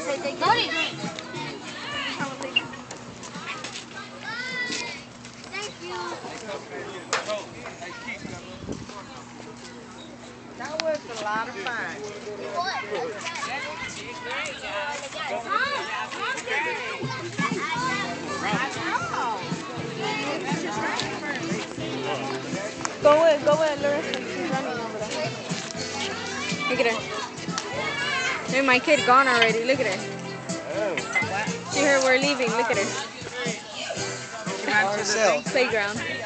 That was a lot of fun. Go with Larissa. She's running over there. Look at her. Hey, my kid gone already. Look at her. She heard we're leaving. Look at her. Playground. Playground.